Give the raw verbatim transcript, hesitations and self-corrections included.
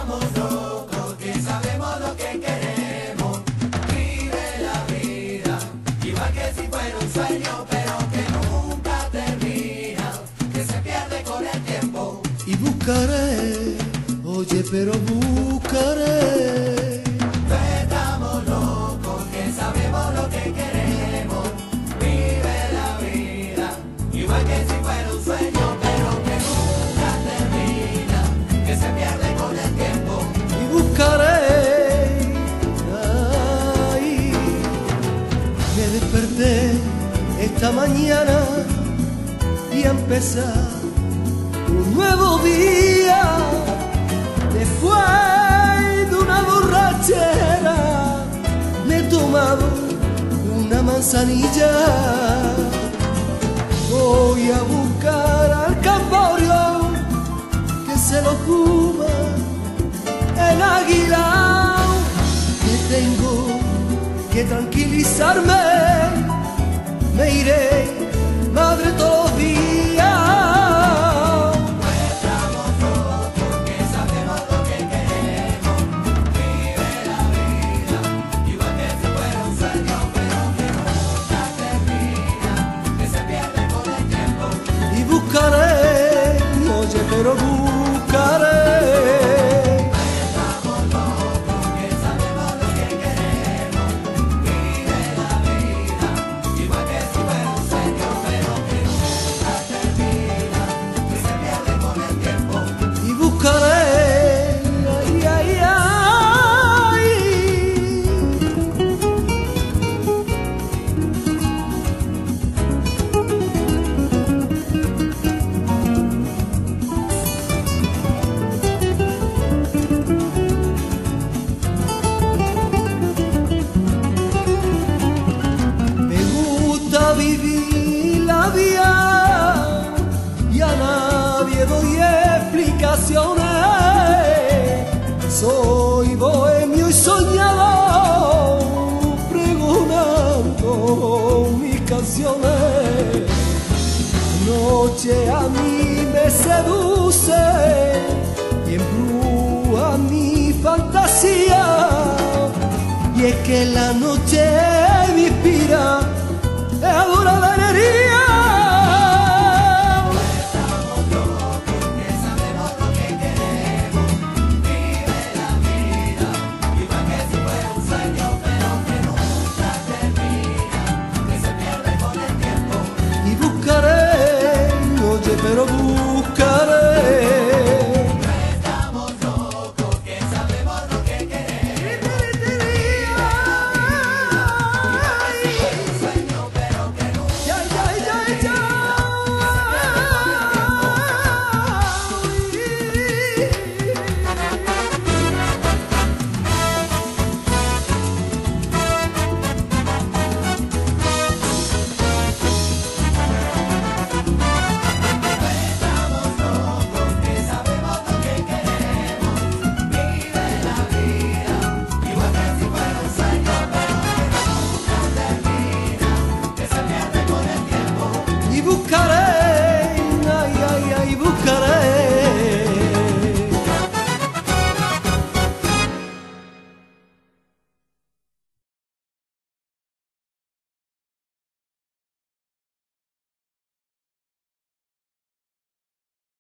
estamos locos, que sabemos lo que queremos. Vive la vida, igual que si fuera un sueño, pero que nunca termina, que se pierde con el tiempo. Y buscaré, oye, pero buscaré. No estamos locos, que sabemos lo que queremos. Vive la vida, igual que si fuera un sueño, pero que nunca termina, que se pierde con el tiempo. Y buscaré, ay, me desperté esta mañana y a empezar un nuevo día. Después de una borrachera me he tomado una manzanilla. Voy a buscar al camborio que se lo fuma el águila. Que tengo que tranquilizarme, me iré, madre, todos los días. No estamos locos, que sabemos lo que queremos. Vive la vida, igual que si fuera un sueño, pero que nunca termina, que se pierde con el tiempo. Y buscaré, oye, pero buscaré. Estamos locos, que sabemos lo que queremos. Vive la vida, igual que si fuera un sueño, pero que nunca termina, que se pierde con el tiempo. Y buscaré, ay, ay, ay. Me gusta vivir la vida y a nadie doy explicaciones. Soy bohemio y soñador, pregonando mis canciones. Noche a mí me seduce y embruja mi fantasía. Y es que la noche me inspira, es adorable